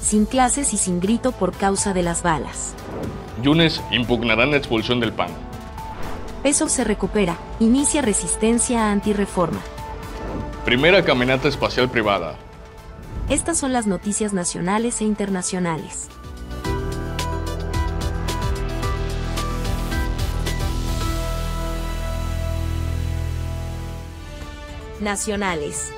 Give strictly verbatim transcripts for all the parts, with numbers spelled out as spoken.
sin clases y sin grito por causa de las balas. Yunes impugnarán la expulsión del P A N. Peso se recupera, inicia resistencia a antirreforma. Primera caminata espacial privada. Estas son las noticias nacionales e internacionales. Nacionales.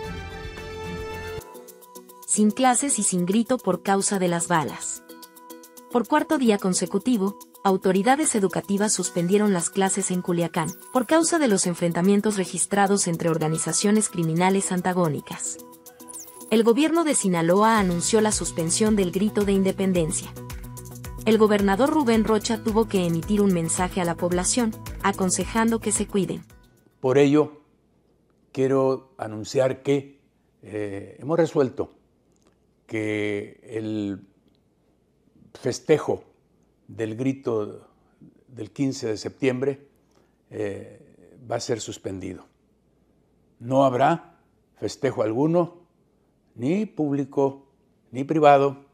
Sin clases y sin grito por causa de las balas. Por cuarto día consecutivo, autoridades educativas suspendieron las clases en Culiacán, por causa de los enfrentamientos registrados entre organizaciones criminales antagónicas. El gobierno de Sinaloa anunció la suspensión del grito de independencia. El gobernador Rubén Rocha tuvo que emitir un mensaje a la población, aconsejando que se cuiden. Por ello, quiero anunciar que eh, hemos resuelto que el festejo del grito del quince de septiembre eh, va a ser suspendido. No habrá festejo alguno, ni público, ni privado.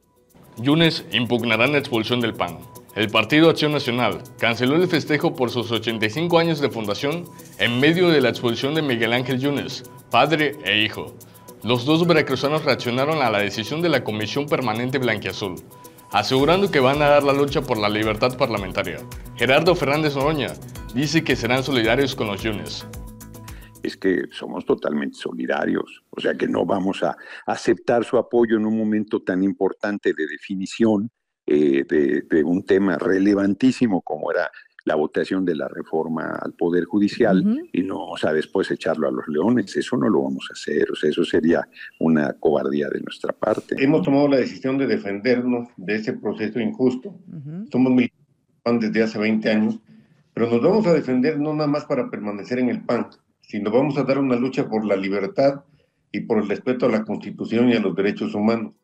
Yunes impugnarán la expulsión del P A N. El Partido Acción Nacional canceló el festejo por sus ochenta y cinco años de fundación en medio de la expulsión de Miguel Ángel Yunes, padre e hijo. Los dos veracruzanos reaccionaron a la decisión de la Comisión Permanente Blanquiazul, asegurando que van a dar la lucha por la libertad parlamentaria. Gerardo Fernández Noroña dice que serán solidarios con los Yunes. Es que somos totalmente solidarios, o sea que no vamos a aceptar su apoyo en un momento tan importante de definición eh, de, de un tema relevantísimo como era la votación de la reforma al Poder Judicial, uh-huh. y no, o sea, después echarlo a los leones. Eso no lo vamos a hacer, o sea, eso sería una cobardía de nuestra parte. Hemos tomado la decisión de defendernos de ese proceso injusto. Uh-huh. Somos militantes desde hace veinte años, pero nos vamos a defender no nada más para permanecer en el P A N, sino vamos a dar una lucha por la libertad y por el respeto a la Constitución y a los derechos humanos.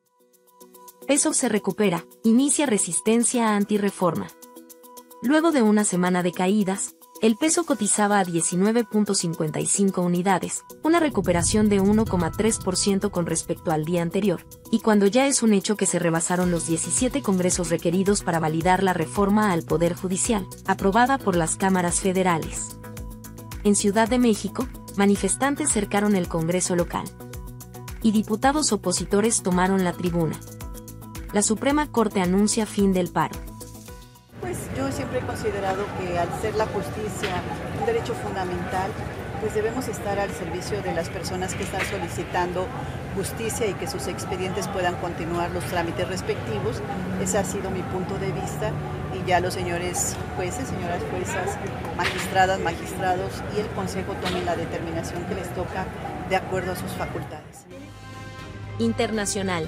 Peso se recupera, inicia resistencia a antirreforma. Luego de una semana de caídas, el peso cotizaba a diecinueve punto cincuenta y cinco unidades, una recuperación de uno coma tres por ciento con respecto al día anterior, y cuando ya es un hecho que se rebasaron los diecisiete congresos requeridos para validar la reforma al Poder Judicial, aprobada por las cámaras federales. En Ciudad de México, manifestantes cercaron el Congreso local. Y diputados opositores tomaron la tribuna. La Suprema Corte anuncia fin del paro. Pues yo siempre he considerado que al ser la justicia un derecho fundamental, pues debemos estar al servicio de las personas que están solicitando justicia y que sus expedientes puedan continuar los trámites respectivos. Ese ha sido mi punto de vista y ya los señores jueces, señoras juezas, magistradas, magistrados y el Consejo tomen la determinación que les toca de acuerdo a sus facultades. Internacional.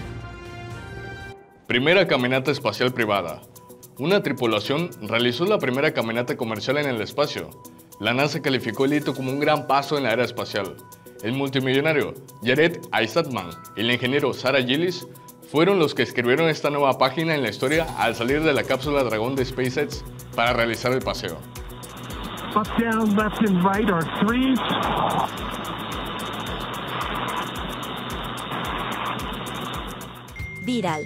Primera caminata espacial privada. Una tripulación realizó la primera caminata comercial en el espacio. La NASA calificó el hito como un gran paso en la era espacial. El multimillonario Jared Isaacman y el ingeniero Sarah Gillis fueron los que escribieron esta nueva página en la historia al salir de la cápsula Dragón de SpaceX para realizar el paseo. Up, down, left and right are three. Viral.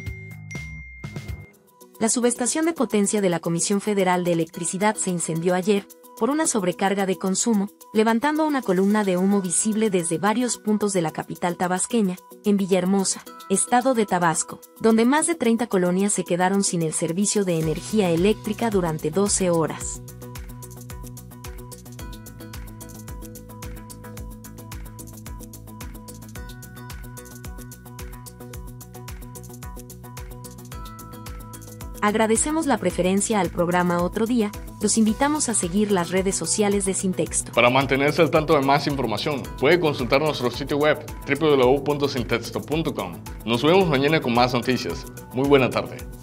La subestación de potencia de la Comisión Federal de Electricidad se incendió ayer, por una sobrecarga de consumo, levantando una columna de humo visible desde varios puntos de la capital tabasqueña, en Villahermosa, estado de Tabasco, donde más de treinta colonias se quedaron sin el servicio de energía eléctrica durante doce horas. Agradecemos la preferencia al programa Otro Día, los invitamos a seguir las redes sociales de Sin Texto. Para mantenerse al tanto de más información, puede consultar nuestro sitio web doble u doble u doble u punto sin texto punto com. Nos vemos mañana con más noticias. Muy buena tarde.